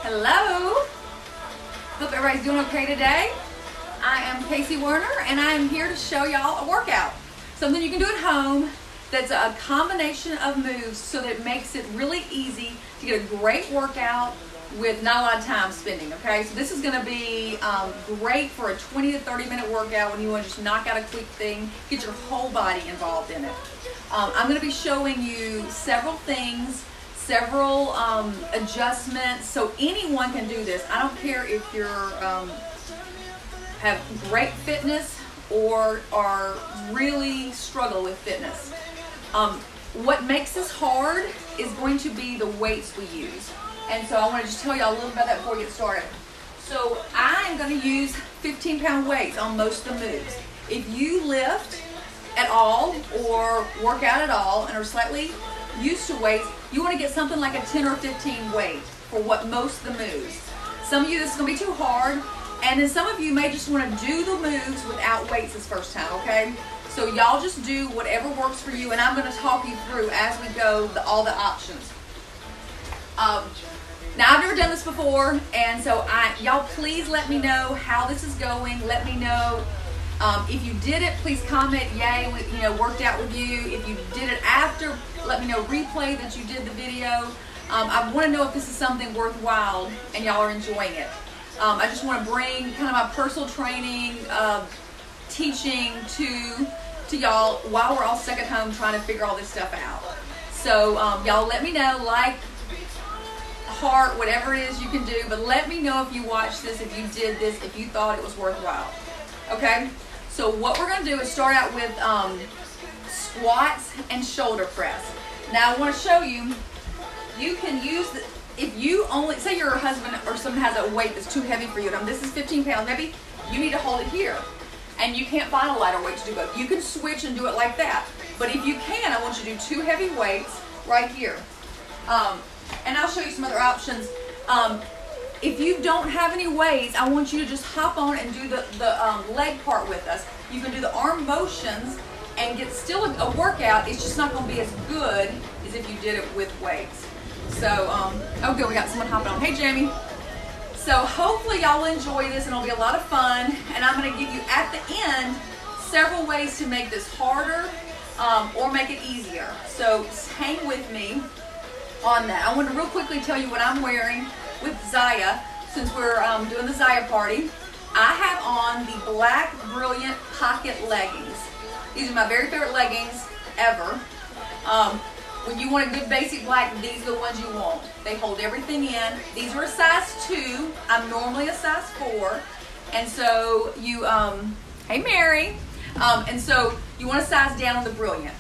Hello. Hope everybody's doing okay today. I am Casey Werner and I am here to show y'all a workout. Something you can do at home that's a combination of moves so that it makes it really easy to get a great workout with not a lot of time spending, okay? So this is gonna be great for a 20 to 30 minute workout when you wanna just knock out a quick thing, get your whole body involved in it. I'm gonna be showing you several things, several adjustments, so anyone can do this. I don't care if you're have great fitness or are really struggle with fitness. What makes this hard is going to be the weights we use. And so I want to just tell y'all a little about that before we get started. So I am going to use 15-pound weights on most of the moves. If you lift at all or work out at all and are slightly used to weights, you want to get something like a 10 or 15 weight for what most of the moves. Some of you, this is going to be too hard, and then some of you may just want to do the moves without weights this first time, okay? So y'all just do whatever works for you, and I'm going to talk you through as we go all the options. Now I've never done this before, and so y'all please let me know how this is going. Let me know if you did it. Please comment yay, worked out with you. If you did it after, let me know, replay that you did the video. I want to know if this is something worthwhile and y'all are enjoying it. I just want to bring kind of my personal training, teaching to y'all while we're all stuck at home trying to figure all this stuff out. So y'all let me know, like, heart, whatever it is you can do, but let me know if you watched this, if you did this, if you thought it was worthwhile. Okay, so what we're going to do is start out with squats and shoulder press. Now I want to show you, you can use the, if you only, say your husband or someone has a weight that's too heavy for you, and this is 15 pounds, maybe you need to hold it here, and you can't find a lighter weight to do both. You can switch and do it like that, but if you can, I want you to do two heavy weights right here. And I'll show you some other options. If you don't have any weights, I want you to just hop on and do the leg part with us. You can do the arm motions and get still a workout. It's just not going to be as good as if you did it with weights. So, oh good, we got someone hopping on. Hey Jamie. So hopefully y'all will enjoy this and it'll be a lot of fun. And I'm going to give you at the end several ways to make this harder or make it easier. So hang with me on that. I want to real quickly tell you what I'm wearing with Zaya since we're doing the Zaya party. I have on the black Brilliant pocket leggings. These are my very favorite leggings ever. When you want a good basic black, these are the ones you want. They hold everything in. These are a size 2. I'm normally a size 4. And so you, hey Mary. And so you want to size down on the Brilliant.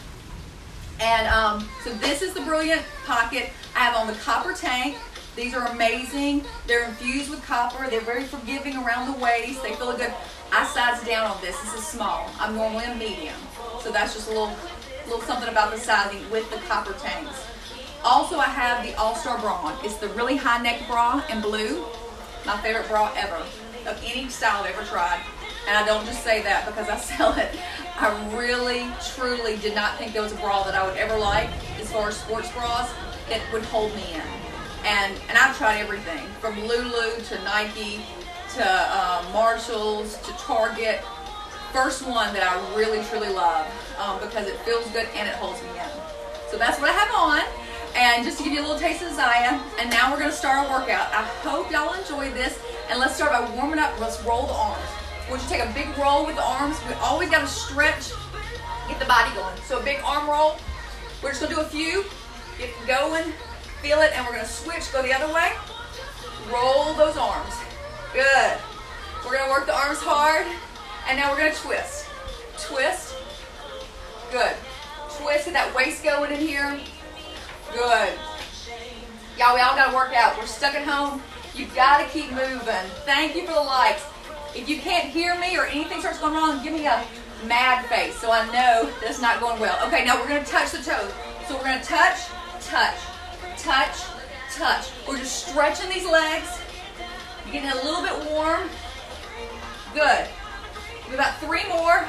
And so this is the Brilliant pocket. I have on the copper tank. These are amazing. They're infused with copper. They're very forgiving around the waist. They feel good. I size down on this. This is small. I'm normally a medium. So that's just a little something about the sizing with the copper tanks. Also, I have the All-Star bra on. It's the really high neck bra in blue. My favorite bra ever, of any style I've ever tried. And I don't just say that because I sell it. I really, truly did not think there was a bra that I would ever like as far as sports bras that would hold me in. And I've tried everything from Lulu to Nike to Marshalls to Target. First one that I really, truly love because it feels good and it holds me in. So that's what I have on. And just to give you a little taste of Zaya, and now we're going to start our workout. I hope y'all enjoy this. And let's start by warming up. Let's roll the arms. We'll just take a big roll with the arms. We always got to stretch, get the body going. So a big arm roll. We're just going to do a few. Get going, feel it, and we're going to switch, go the other way. Roll those arms. Good. We're going to work the arms hard, and now we're going to twist. Twist. Good. Twist, get that waist going in here. Good. Y'all, we all got to work out. We're stuck at home. You've got to keep moving. Thank you for the likes. If you can't hear me or anything starts going wrong, give me a mad face so I know that's not going well. Okay, now we're going to touch the toes. So we're going to touch, touch, touch, touch. We're just stretching these legs. You're getting a little bit warm. Good. Do about 3 more.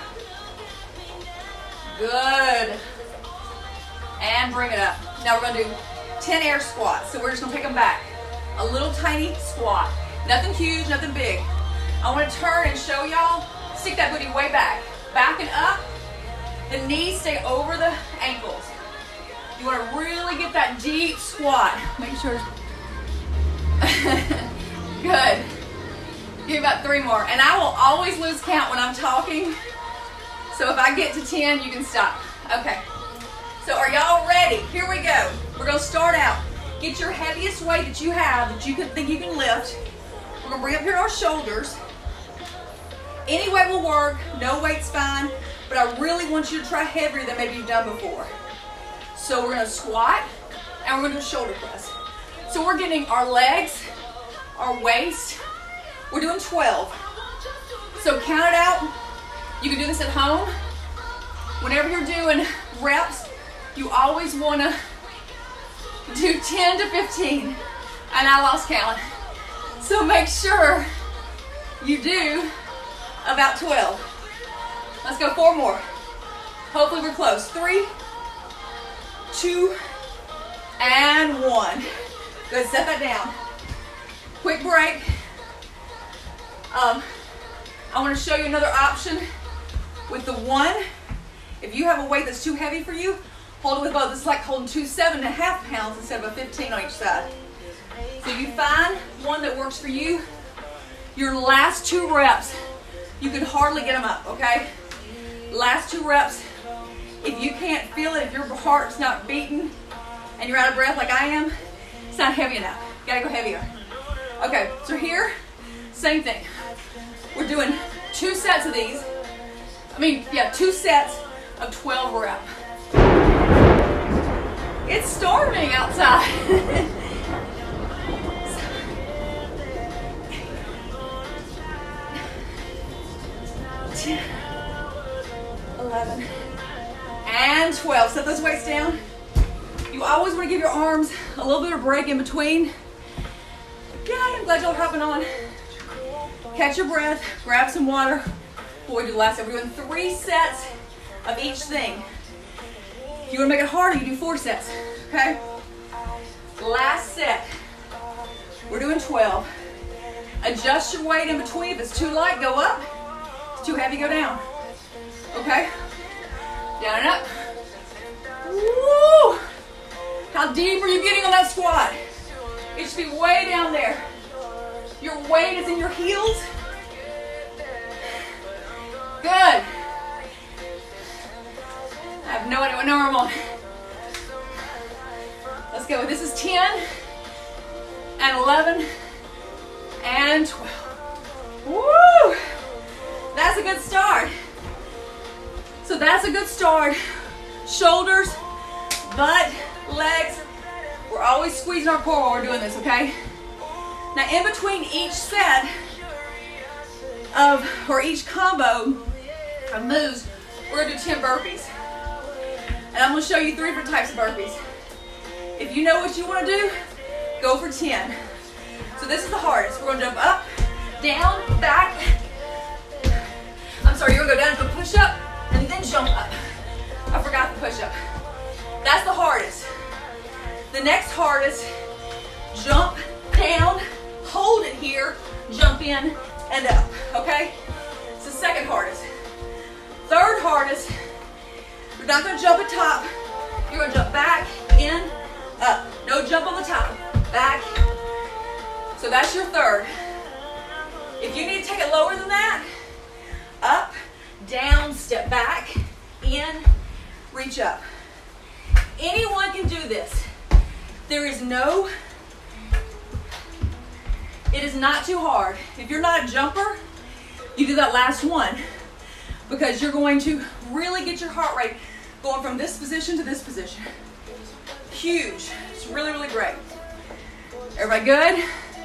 Good. And bring it up. Now we're going to do 10 air squats. So we're just going to take them back. a little tiny squat. Nothing huge, nothing big. I want to turn and show y'all. Stick that booty way back. Back and up. The knees stay over the ankles. You want to really get that deep squat. Make sure. Good. Give me about 3 more. And I will always lose count when I'm talking. So if I get to 10, you can stop. Okay. So are y'all ready? Here we go. We're going to start out. Get your heaviest weight that you have, that you think you can lift. We're going to bring up here our shoulders. Any weight will work. No weight's fine. But I really want you to try heavier than maybe you've done before. So we're going to squat, and we're going to do a shoulder press. So we're getting our legs, our waist. We're doing 12. So count it out. You can do this at home. Whenever you're doing reps, you always want to do 10 to 15. And I lost count. So make sure you do about 12. Let's go 4 more. Hopefully we're close. 3, 2, and 1. Good, set that down. Quick break. I want to show you another option with the 1. If you have a weight that's too heavy for you, hold it with both. It's like holding 2 7.5 pounds instead of a 15 on each side. So you find one that works for you. Your last 2 reps, you can hardly get them up, okay? Last 2 reps, if you can't feel it, if your heart's not beating and you're out of breath like I am, it's not heavy enough. You gotta go heavier. Okay, so here, same thing. We're doing 2 sets of these. 2 sets of 12 reps. It's storming outside. 10, 11, and 12. Set those weights down. You always want to give your arms a little bit of break in between. Yeah, I'm glad y'all are hopping on. Catch your breath, grab some water. Before we do the last set, we're doing 3 sets of each thing. If you want to make it harder, you do 4 sets, okay? Last set, we're doing 12. Adjust your weight in between. If it's too light, go up. If it's too heavy, go down, okay? Down and up. Woo! How deep are you getting on that squat? It should be way down there. Your weight is in your heels. Good. I have no idea what number I'm on. Let's go. This is 10 and 11 and 12. Woo! That's a good start. So that's a good start. Shoulders, butt, legs. We're always squeezing our core while we're doing this, okay? Now in between each set or each combo of moves, we're gonna do 10 burpees. And I'm gonna show you 3 different types of burpees. If you know what you wanna do, go for 10. So this is the hardest. We're gonna jump up, down, back. I'm sorry, you're gonna go down to a push-up and then jump up. I forgot the push-up. That's the hardest. The next hardest, jump down, hold it here, jump in and up, okay? It's the second hardest. Third hardest, you're not gonna jump at top, you're gonna jump back, in, up. No jump on the top, back. So that's your third. If you need to take it lower than that, up, down, step back, in, reach up. Anyone can do this. There is no, it is not too hard. If you're not a jumper, you do that last one because you're going to really get your heart rate going from this position to this position. Huge. It's really, really great. Everybody good?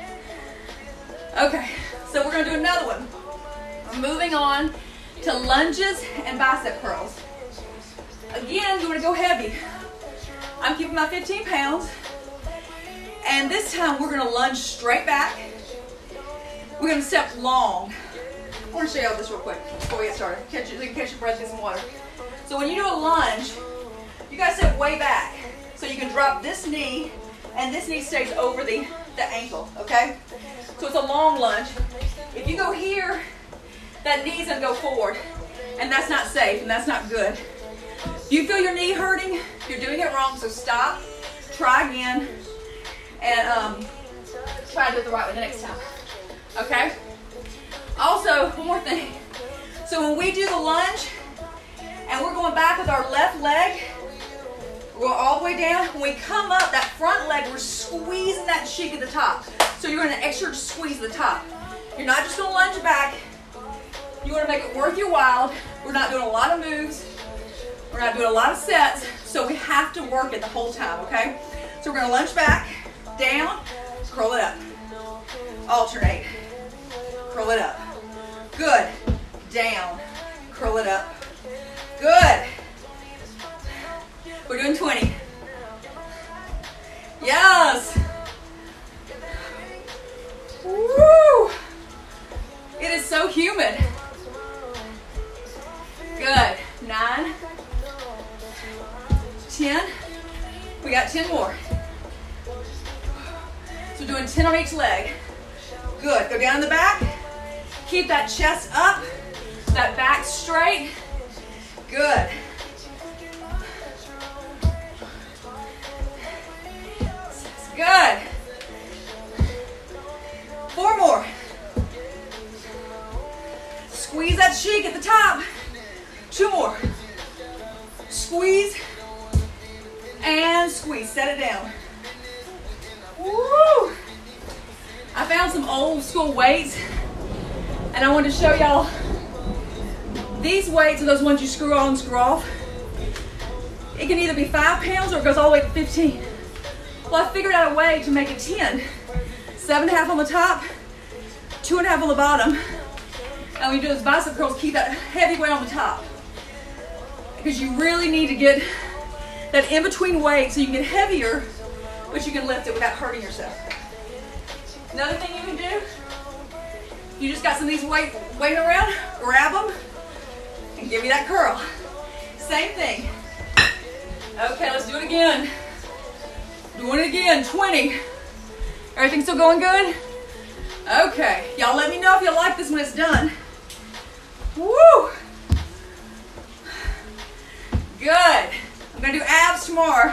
Okay, so we're gonna do another one. We're moving on to lunges and bicep curls. Again, you wanna go heavy. I'm keeping my 15 pounds. And this time we're gonna lunge straight back. We're gonna step long. I wanna show y'all this real quick before we get started. Catch your breath, get some water. So when you do a lunge, you gotta step way back. So you can drop this knee, and this knee stays over the that ankle, okay? So it's a long lunge. If you go here, that knee's gonna go forward, and that's not safe, and that's not good. You feel your knee hurting, you're doing it wrong, so stop, try again, and try to do it the right way the next time, okay? Also, one more thing. So when we do the lunge, and we're going back with our left leg, we're going all the way down. When we come up, that front leg, we're squeezing that cheek at the top. So you're going to extra squeeze the top. You're not just going to lunge back. You want to make it worth your while. We're not doing a lot of moves. We're not doing a lot of sets. So we have to work it the whole time, okay? So we're going to lunge back, down, curl it up. Alternate. Curl it up. Good. Down. Curl it up. Good. We're doing 20. Yes. Woo. It is so humid. Good. 9, 10. We got 10 more. So we're doing 10 on each leg. Good. Go down in the back. Keep that chest up. That back straight. Good. Good. 4 more. Squeeze that cheek at the top. 2 more. Squeeze and squeeze. Set it down. Woo! I found some old school weights, and I wanted to show y'all. These weights are those ones you screw on and screw off. It can either be 5 pounds or it goes all the way to 15. Well, I figured out a way to make it 10. 7.5 on the top, 2.5 on the bottom. And when you do those bicep curls, keep that heavy weight on the top. Because you really need to get that in-between weight so you can get heavier, but you can lift it without hurting yourself. Another thing you can do, you just got some of these weight around, grab them, and give me that curl. Same thing. Okay, let's do it again. Doing it again, 20. Everything still going good? Okay, y'all let me know if you like this when it's done. Woo! Good. I'm gonna do abs tomorrow.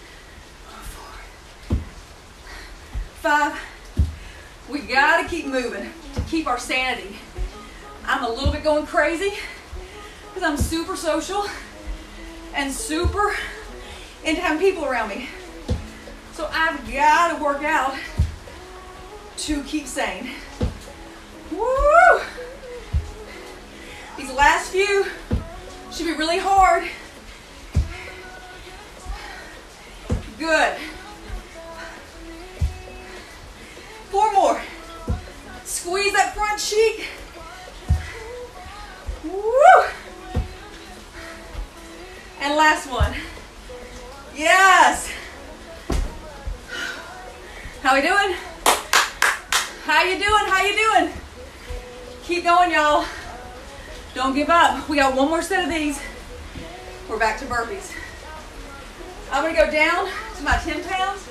4, 5. We gotta keep moving to keep our sanity. I'm a little bit going crazy because I'm super social and super into having people around me. So I've got to work out to keep sane. Woo! These last few should be really hard. Good. 4 more. Squeeze that front cheek. Woo! And last one. Yes. How we doing? How you doing? How you doing? Keep going, y'all. Don't give up. We got one more set of these. We're back to burpees. I'm gonna go down to my 10 pounds.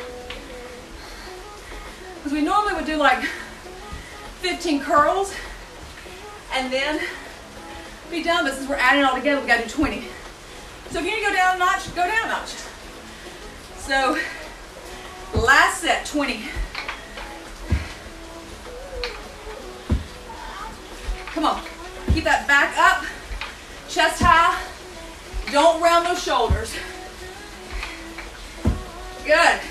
Because we normally would do like 15 curls and then be done, but since we're adding it all together, we gotta do 20. So if you need to go down a notch, go down a notch. So, last set, 20. Come on, keep that back up, chest high. Don't round those shoulders. Good.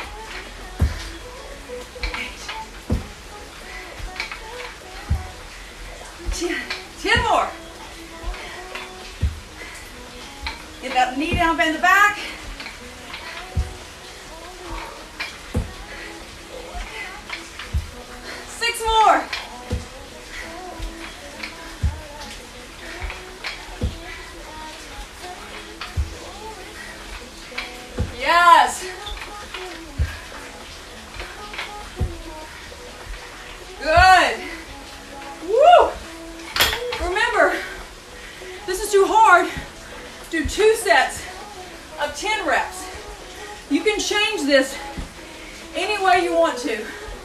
10 more. Get that knee down, bend the back. Six more. Yes. Good. Woo. Remember, this is too hard. Do 2 sets of 10 reps. You can change this any way you want to.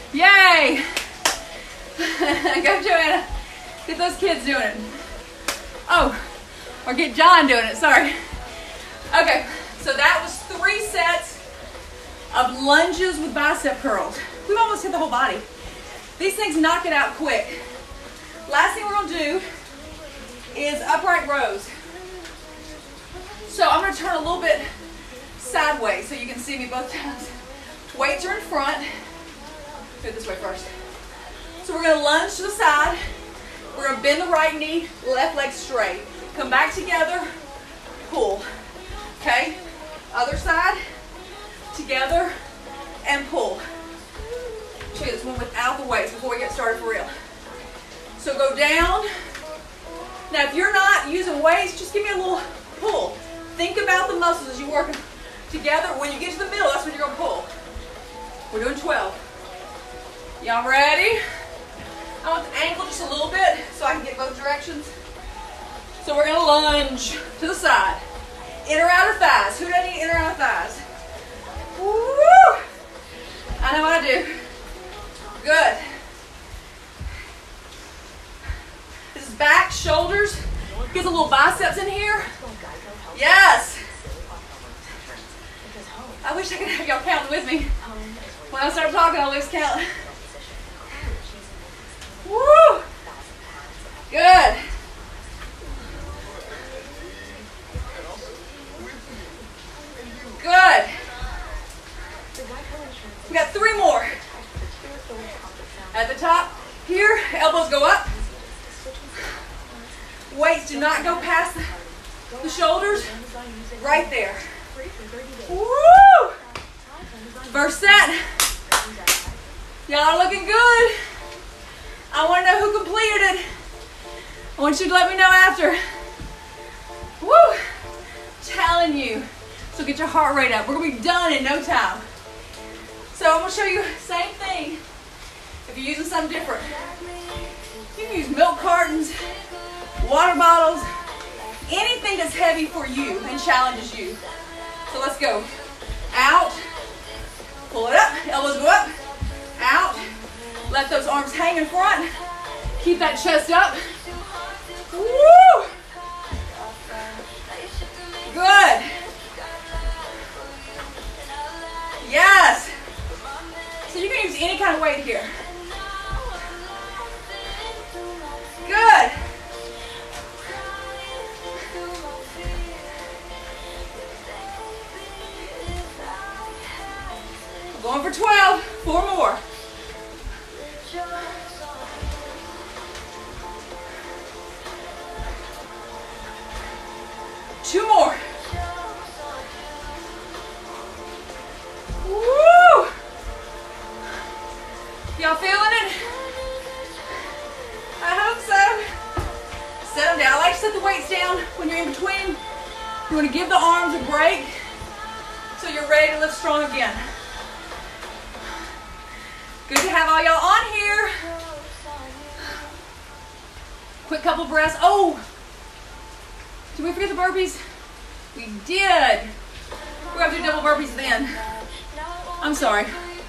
Yay! Go, Joanna. Get those kids doing it. Oh, or get John doing it, sorry. Okay, so that was 3 sets of lunges with bicep curls. We've almost hit the whole body. These things knock it out quick. Last thing we're gonna do is upright rows. So I'm gonna turn a little bit sideways so you can see me both times. Weights are in front. Do it this way first. So we're gonna lunge to the side. We're gonna bend the right knee, left leg straight. Come back together, pull. Okay, other side, together, and pull. Show you this one without the weights before we get started for real. So go down. Now if you're not using weights, just give me a little pull. Think about the muscles as you work together. When you get to the middle, that's when you're gonna pull. We're doing 12. Y'all ready? I want the ankle just a little bit so I can get both directions. So we're gonna lunge to the side. Inner outer thighs. Who doesn't need inner outer thighs? Woo! I know what I do. Good. This is back, shoulders. Get a little biceps in here. Yes. I wish I could have y'all counting with me. When I start talking, I'll lose count. Woo! Good. Good. We got 3 more. At the top, here, elbows go up. Weights do not go past the shoulders. Right there. Woo! First set. Y'all are looking good. I want to know who completed it. I want you to let me know after. Woo! Telling you. So get your heart rate up. We're going to be done in no time. So I'm going to show you the same thing if you're using something different. You can use milk cartons, water bottles, anything that's heavy for you and challenges you. So let's go. Out. Pull it up. Elbows go up. Out. Let those arms hang in front. Keep that chest up. Woo! Good. Yes. So you can use any kind of weight here. Good. Going for 12. 4 more. Two more. Woo! Y'all feeling it? I hope so. Set them down. I like to set the weights down when you're in between. You want to give the arms a break so you're ready to lift strong again. Good to have all y'all on here. Quick couple breaths. Oh! Did we forget the burpees? We did. We're going to do double burpees then. I'm sorry.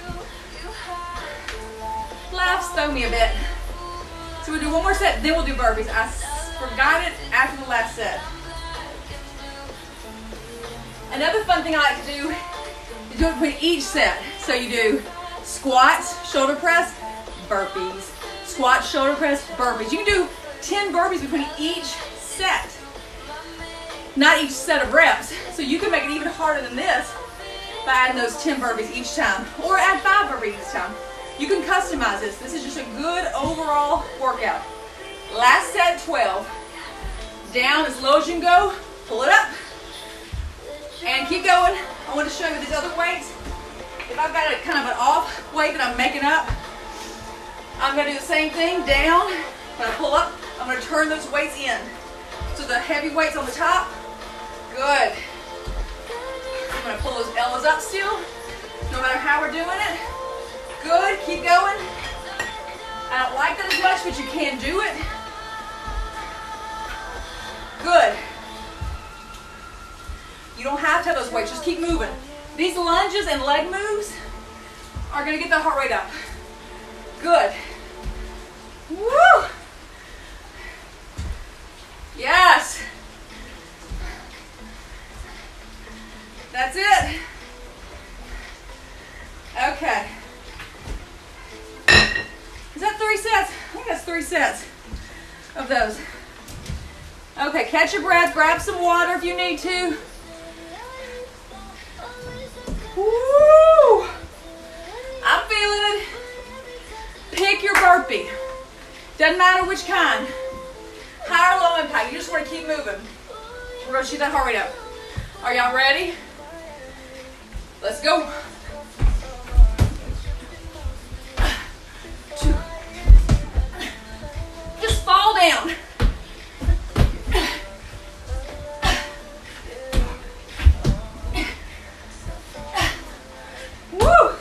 Laughs throw me a bit. So we'll do one more set, then we'll do burpees. I forgot it after the last set. Another fun thing I like to do is do it between each set. So you do squats, shoulder press, burpees. Squat, shoulder press, burpees. You can do 10 burpees between each set. Not each set of reps. So you can make it even harder than this by adding those 10 burpees each time. Or add 5 burpees each time. You can customize this. This is just a good overall workout. Last set, 12. Down as low as you can go. Pull it up. And keep going. I want to show you these other weights. If I've got a kind of an off weight that I'm making up, I'm going to do the same thing. Down. When I pull up, I'm going to turn those weights in. So the heavy weights on the top. Good. I'm going to pull those elbows up still, no matter how we're doing it. Good. Keep going. I don't like that as much, but you can do it. Good. You don't have to have those weights. Just keep moving. These lunges and leg moves are going to get the heart rate up. Good. Woo! Yes. That's it. Okay. Is that 3 sets? I think that's 3 sets of those. Okay, catch your breath. Grab some water if you need to. Woo! I'm feeling it. Pick your burpee. Doesn't matter which kind. High or low impact. You just want to keep moving. We're going to shoot that heart rate up. Are y'all ready? Let's go. 2. Just fall down. Woo!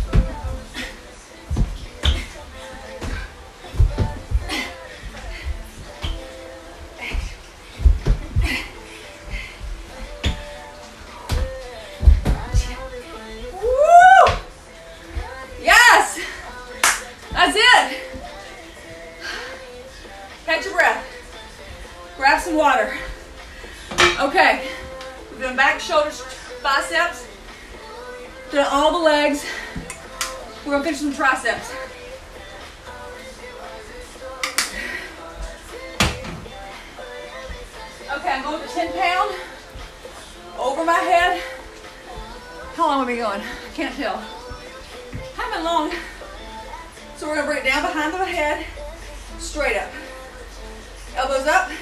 Water. Okay, we're doing back, shoulders, biceps, doing all the legs. We're gonna finish some triceps. Okay, I'm going with the 10-pound over my head. How long are we going? I can't tell. Haven't been long. So we're gonna bring it down behind the head, straight up. Elbows up.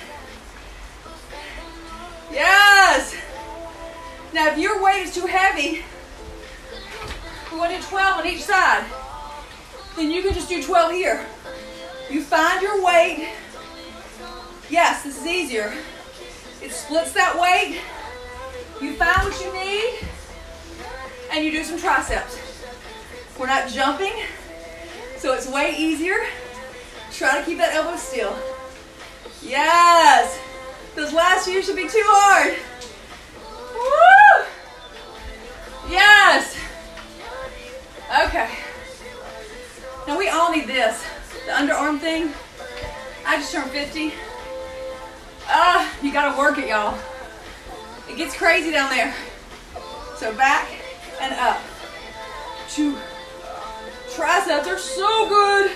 Yes! Now if your weight is too heavy, we want to do 12 on each side. Then you can just do 12 here. You find your weight. Yes, this is easier. It splits that weight. You find what you need, and you do some triceps. We're not jumping, so it's way easier. Try to keep that elbow still. Yes! Those last few should be too hard. Woo! Yes. Okay. Now we all need this. The underarm thing. I just turned 50. You gotta work it, y'all. It gets crazy down there. So back and up. 2. Triceps are so good.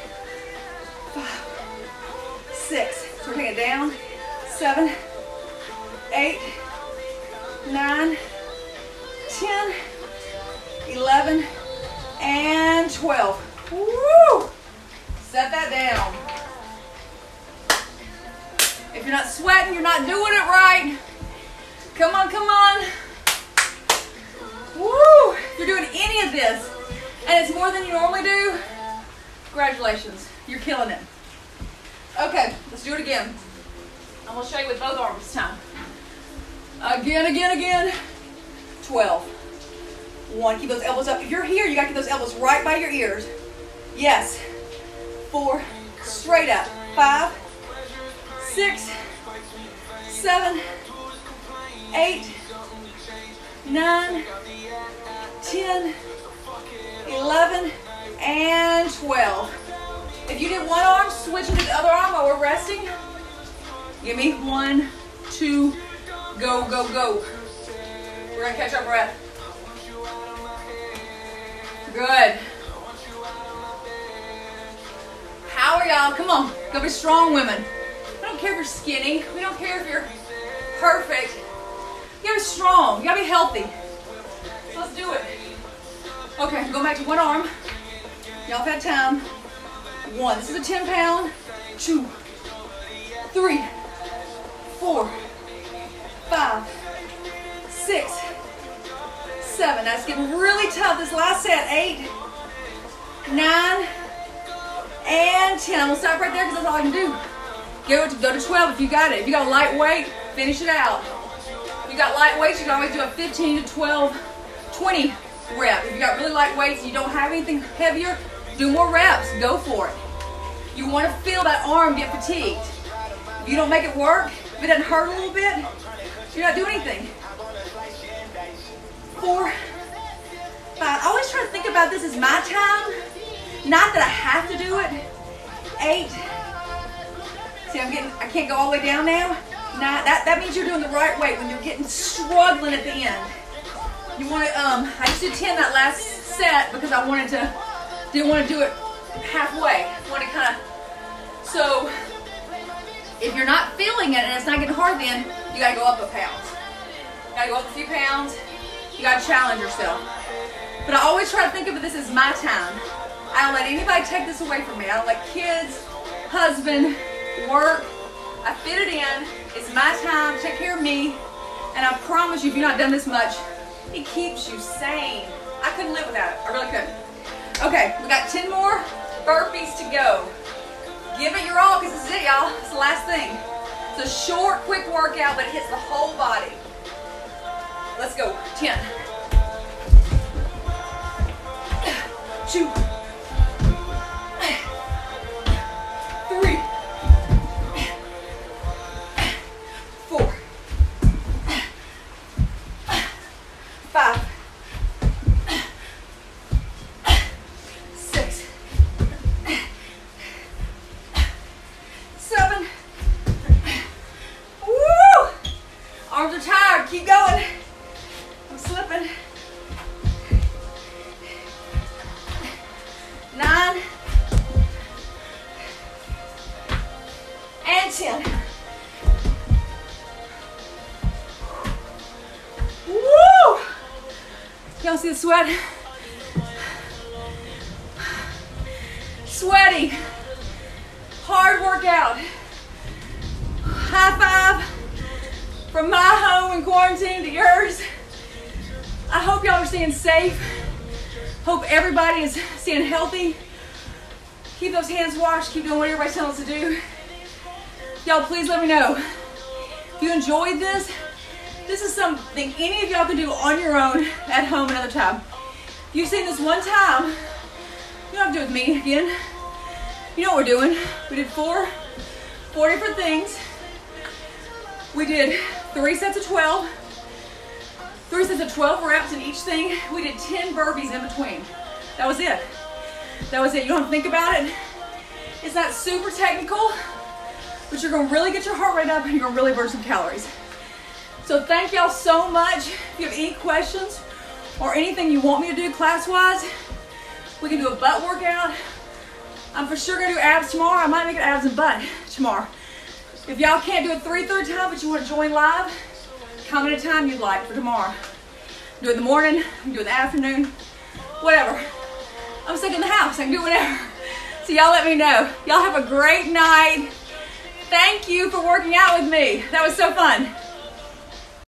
5, 6. So we're taking it down. 7, 8, 9, 10, 11, and 12. Woo! Set that down. If you're not sweating, you're not doing it right. Come on, come on. Woo! If you're doing any of this, and it's more than you normally do, congratulations. You're killing it. Okay, let's do it again. I'm going to show you with both arms this time. Again. 12. 1. Keep those elbows up. If you're here, you got to keep those elbows right by your ears. Yes. 4. Straight up. 5, 6, 7, 8, 9, 10, 11, and 12. If you did one arm, switch into the other arm while we're resting. Give me 1, 2, go, go, go. We're gonna catch our breath. Good. How are y'all? Come on, go be strong women. We don't care if you're skinny. We don't care if you're perfect. You gotta be strong. You gotta be healthy. So let's do it. Okay, go back to one arm. Y'all have had time. 1. This is a 10-pound. 2, 3, 4, 5, 6, 7. That's getting really tough. This last set. 8, 9, and 10. I'm gonna stop right there because that's all I can do. Go to 12 if you got it. If you got a light weight, finish it out. If you got light weights, you can always do a 15 to 12, 20 rep. If you got really light weights and you don't have anything heavier, do more reps. Go for it. You want to feel that arm get fatigued. If you don't make it work, if it doesn't hurt a little bit, you're not doing anything. 4, 5. I always try to think about this as my time. Not that I have to do it. 8. See, I can't go all the way down now. 9. That means you're doing the right way when you're getting struggling at the end. You want to, I used to 10 that last set because I didn't want to do it halfway. I want to kind of, so if you're not feeling it and it's not getting hard, then you got to go up a pound. You got to go up a few pounds. You got to challenge yourself. But I always try to think of this as my time. I don't let anybody take this away from me. I don't let kids, husband, work. I fit it in. It's my time. Take care of me. And I promise you, if you've not done this much, it keeps you sane. I couldn't live without it. I really couldn't. Okay, we got 10 more burpees to go. Give it your all, because this is it, y'all. It's the last thing. It's a short, quick workout, but it hits the whole body. Let's go. 10. 2. 3. 4. 5. 6. 7. Woo! Arms are tired. Keep going. I'm slipping. 9. And 10. Woo! Y'all see the sweat? Sweaty. Hard workout. High five from my home in quarantine to yours. I hope y'all are staying safe. Hope everybody is staying healthy. Keep those hands washed. Keep doing what everybody's telling us to do. Y'all, please let me know if you enjoyed this. This is something any of y'all can do on your own at home another time. If you've seen this one time, you don't have to do it with me again. You know what we're doing. We did 4 different things. We did 3 sets of 12. 3 sets of 12 reps in each thing. We did 10 burpees in between. That was it. That was it. You don't have to think about it. It's not super technical, but you're going to really get your heart rate up and you're going to really burn some calories. So thank y'all so much. If you have any questions or anything you want me to do class-wise, we can do a butt workout. I'm for sure going to do abs tomorrow. I might make it abs and butt tomorrow. If y'all can't do it 3/3 time, but you want to join live, comment a time you'd like for tomorrow. Do it in the morning, do it in the afternoon, whatever. I'm stuck in the house, I can do whatever. So y'all let me know. Y'all have a great night. Thank you for working out with me. That was so fun.